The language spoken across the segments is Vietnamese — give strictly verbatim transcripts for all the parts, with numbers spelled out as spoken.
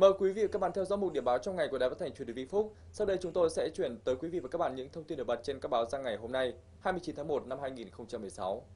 Mời quý vị và các bạn theo dõi mục điểm báo trong ngày của Đài Phát thanh Truyền hình Vĩnh Phúc. Sau đây chúng tôi sẽ chuyển tới quý vị và các bạn những thông tin nổi bật trên các báo ra ngày hôm nay, hai mươi chín tháng một năm hai nghìn không trăm mười sáu.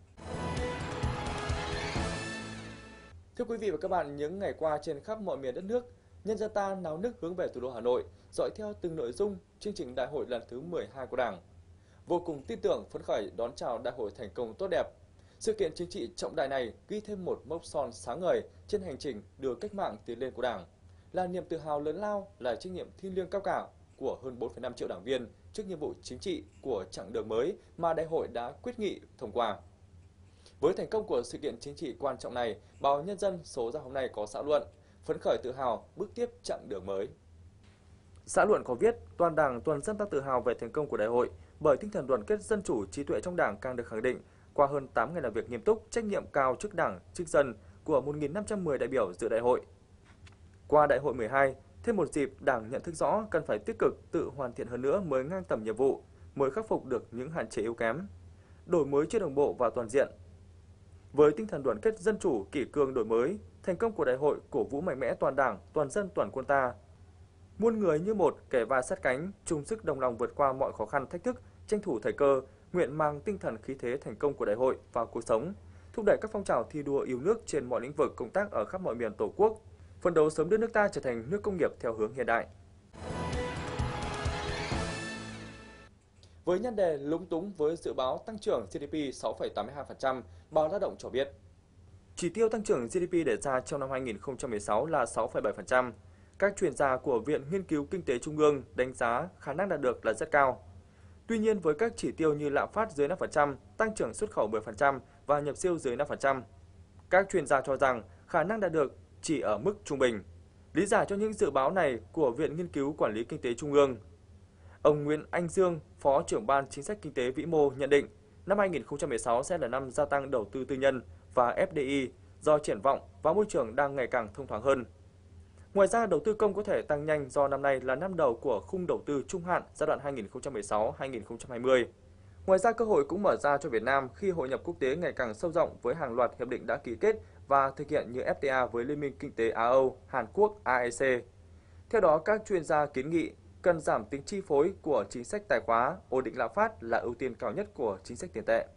Thưa quý vị và các bạn, những ngày qua trên khắp mọi miền đất nước, nhân dân ta náo nức hướng về thủ đô Hà Nội, dõi theo từng nội dung chương trình đại hội lần thứ mười hai của Đảng. Vô cùng tin tưởng, phấn khởi đón chào đại hội thành công tốt đẹp. Sự kiện chính trị trọng đại này ghi thêm một mốc son sáng ngời trên hành trình đưa cách mạng tiến lên của Đảng, là niềm tự hào lớn lao, là trách nhiệm thiêng liêng cao cả của hơn bốn phẩy năm triệu đảng viên trước nhiệm vụ chính trị của chặng đường mới mà đại hội đã quyết nghị thông qua. Với thành công của sự kiện chính trị quan trọng này, báo Nhân dân số ra hôm nay có xã luận phấn khởi tự hào bước tiếp chặng đường mới. Xã luận có viết, toàn Đảng, toàn dân ta tự hào về thành công của đại hội bởi tinh thần đoàn kết dân chủ trí tuệ trong Đảng càng được khẳng định qua hơn tám ngày làm việc nghiêm túc, trách nhiệm cao trước Đảng, trước dân của một nghìn năm trăm mười đại biểu dự đại hội. Qua đại hội mười hai, thêm một dịp Đảng nhận thức rõ cần phải tích cực tự hoàn thiện hơn nữa mới ngang tầm nhiệm vụ, mới khắc phục được những hạn chế yếu kém, đổi mới chưa đồng bộ và toàn diện. Với tinh thần đoàn kết dân chủ, kỷ cương đổi mới, thành công của đại hội cổ vũ mạnh mẽ toàn Đảng, toàn dân, toàn quân ta. Muôn người như một, kề vai sát cánh, chung sức đồng lòng vượt qua mọi khó khăn thách thức, tranh thủ thời cơ, nguyện mang tinh thần khí thế thành công của đại hội vào cuộc sống, thúc đẩy các phong trào thi đua yêu nước trên mọi lĩnh vực công tác ở khắp mọi miền Tổ quốc, phấn đấu sớm đưa nước ta trở thành nước công nghiệp theo hướng hiện đại. Với nhan đề lúng túng với dự báo tăng trưởng giê đê pê sáu phẩy tám mươi hai phần trăm, báo Lao động cho biết. Chỉ tiêu tăng trưởng giê đê pê đề ra trong năm hai nghìn không trăm mười sáu là sáu phẩy bảy phần trăm. Các chuyên gia của Viện Nghiên cứu Kinh tế Trung ương đánh giá khả năng đạt được là rất cao. Tuy nhiên với các chỉ tiêu như lạm phát dưới năm phần trăm, tăng trưởng xuất khẩu mười phần trăm và nhập siêu dưới năm phần trăm, các chuyên gia cho rằng khả năng đạt được chỉ ở mức trung bình. Lý giải cho những dự báo này của Viện Nghiên cứu Quản lý Kinh tế Trung ương, ông Nguyễn Anh Dương, Phó trưởng Ban Chính sách Kinh tế Vĩ mô nhận định năm hai nghìn không trăm mười sáu sẽ là năm gia tăng đầu tư tư nhân và ép đê i do triển vọng và môi trường đang ngày càng thông thoáng hơn. Ngoài ra, đầu tư công có thể tăng nhanh do năm nay là năm đầu của khung đầu tư trung hạn giai đoạn hai nghìn không trăm mười sáu đến hai nghìn không trăm hai mươi. Ngoài ra, cơ hội cũng mở ra cho Việt Nam khi hội nhập quốc tế ngày càng sâu rộng với hàng loạt hiệp định đã ký kết và thực hiện như ép tê a với Liên minh Kinh tế Á-Âu, Hàn Quốc, a e xê. Theo đó, các chuyên gia kiến nghị cần giảm tính chi phối của chính sách tài khóa, ổn định lạm phát là ưu tiên cao nhất của chính sách tiền tệ.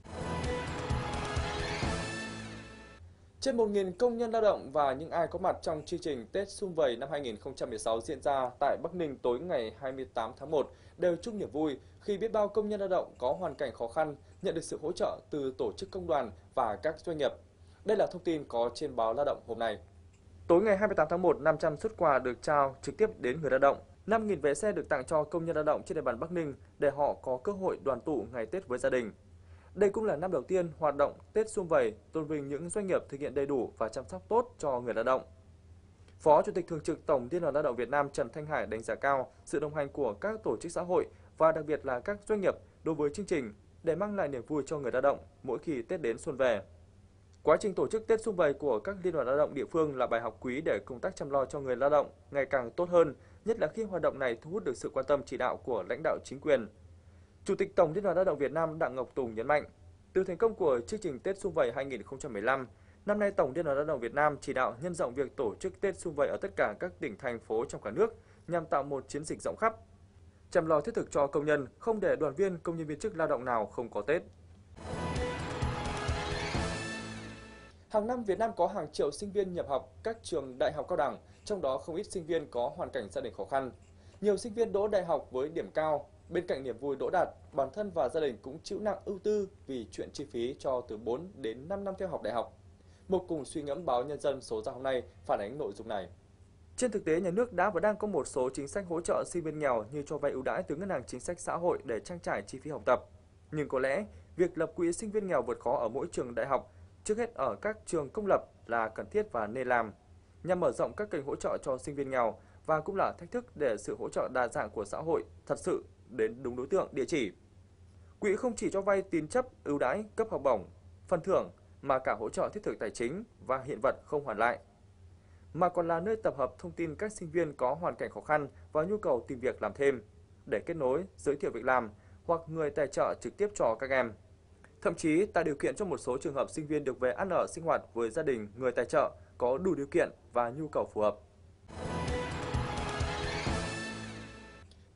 Trên một nghìn công nhân lao động và những ai có mặt trong chương trình Tết Sum Vầy năm hai nghìn không trăm mười sáu diễn ra tại Bắc Ninh tối ngày hai mươi tám tháng một đều chung niềm vui khi biết bao công nhân lao động có hoàn cảnh khó khăn nhận được sự hỗ trợ từ tổ chức công đoàn và các doanh nghiệp. Đây là thông tin có trên báo Lao động hôm nay. Tối ngày hai mươi tám tháng một, năm trăm suất quà được trao trực tiếp đến người lao động. năm nghìn vé xe được tặng cho công nhân lao động trên địa bàn Bắc Ninh để họ có cơ hội đoàn tụ ngày Tết với gia đình. Đây cũng là năm đầu tiên hoạt động Tết Sum Vầy tôn vinh những doanh nghiệp thực hiện đầy đủ và chăm sóc tốt cho người lao động. Phó Chủ tịch Thường trực Tổng Liên đoàn Lao động Việt Nam Trần Thanh Hải đánh giá cao sự đồng hành của các tổ chức xã hội và đặc biệt là các doanh nghiệp đối với chương trình để mang lại niềm vui cho người lao động mỗi khi Tết đến xuân về. Quá trình tổ chức Tết Sum Vầy của các liên đoàn lao động địa phương là bài học quý để công tác chăm lo cho người lao động ngày càng tốt hơn, nhất là khi hoạt động này thu hút được sự quan tâm chỉ đạo của lãnh đạo chính quyền. Chủ tịch Tổng Liên đoàn Lao động Việt Nam Đặng Ngọc Tùng nhấn mạnh, từ thành công của chương trình Tết Sum Vầy hai nghìn không trăm mười lăm, năm nay Tổng Liên đoàn Lao động Việt Nam chỉ đạo nhân rộng việc tổ chức Tết Sum Vầy ở tất cả các tỉnh thành phố trong cả nước nhằm tạo một chiến dịch rộng khắp, chăm lo thiết thực cho công nhân, không để đoàn viên, công nhân viên chức lao động nào không có Tết. Hàng năm Việt Nam có hàng triệu sinh viên nhập học các trường đại học cao đẳng, trong đó không ít sinh viên có hoàn cảnh gia đình khó khăn. Nhiều sinh viên đỗ đại học với điểm cao, bên cạnh niềm vui đỗ đạt, bản thân và gia đình cũng chịu nặng ưu tư vì chuyện chi phí cho từ bốn đến năm năm theo học đại học. Một cùng suy ngẫm báo Nhân dân số ra hôm nay phản ánh nội dung này. Trên thực tế, nhà nước đã và đang có một số chính sách hỗ trợ sinh viên nghèo như cho vay ưu đãi từ Ngân hàng Chính sách Xã hội để trang trải chi phí học tập. Nhưng có lẽ, việc lập quỹ sinh viên nghèo vượt khó ở mỗi trường đại học, trước hết ở các trường công lập là cần thiết và nên làm, nhằm mở rộng các kênh hỗ trợ cho sinh viên nghèo và cũng là thách thức để sự hỗ trợ đa dạng của xã hội thật sự đến đúng đối tượng, địa chỉ. Quỹ không chỉ cho vay tín chấp, ưu đãi, cấp học bổng, phần thưởng mà cả hỗ trợ thiết thực tài chính và hiện vật không hoàn lại, mà còn là nơi tập hợp thông tin các sinh viên có hoàn cảnh khó khăn và nhu cầu tìm việc làm thêm để kết nối, giới thiệu việc làm hoặc người tài trợ trực tiếp cho các em. Thậm chí tạo điều kiện cho một số trường hợp sinh viên được về ăn ở sinh hoạt với gia đình người tài trợ có đủ điều kiện và nhu cầu phù hợp.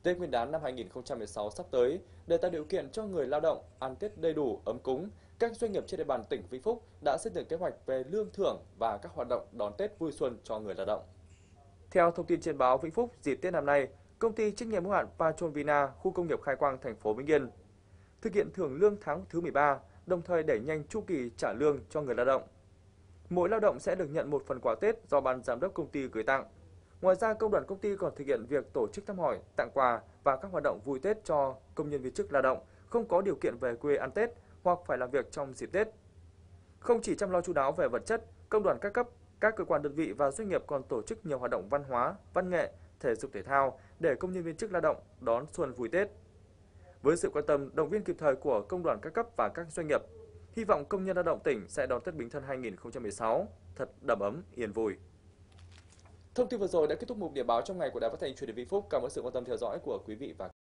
Tết Nguyên đán năm hai nghìn không trăm mười sáu sắp tới, để tạo điều kiện cho người lao động ăn Tết đầy đủ, ấm cúng, các doanh nghiệp trên địa bàn tỉnh Vĩnh Phúc đã xây dựng kế hoạch về lương thưởng và các hoạt động đón Tết vui xuân cho người lao động. Theo thông tin trên báo Vĩnh Phúc, dịp Tết năm nay, công ty trách nhiệm hữu hạn Patron-Vina, khu công nghiệp Khai Quang, thành phố Vĩnh Yên thực hiện thưởng lương tháng thứ mười ba, đồng thời đẩy nhanh chu kỳ trả lương cho người lao động. Mỗi lao động sẽ được nhận một phần quà Tết do ban giám đốc công ty gửi tặng. Ngoài ra, công đoàn công ty còn thực hiện việc tổ chức thăm hỏi, tặng quà và các hoạt động vui Tết cho công nhân viên chức lao động không có điều kiện về quê ăn Tết hoặc phải làm việc trong dịp Tết. Không chỉ chăm lo chu đáo về vật chất, công đoàn các cấp, các cơ quan đơn vị và doanh nghiệp còn tổ chức nhiều hoạt động văn hóa, văn nghệ, thể dục thể thao để công nhân viên chức lao động đón xuân vui Tết. Với sự quan tâm, động viên kịp thời của công đoàn các cấp và các doanh nghiệp, hy vọng công nhân lao động tỉnh sẽ đón Tết Bính Thân hai nghìn không trăm mười sáu thật đầm ấm, yên vui. Thông tin vừa rồi đã kết thúc mục điểm báo trong ngày của Đài Phát thanh Truyền hình Vĩnh Phúc. Cảm ơn sự quan tâm theo dõi của quý vị và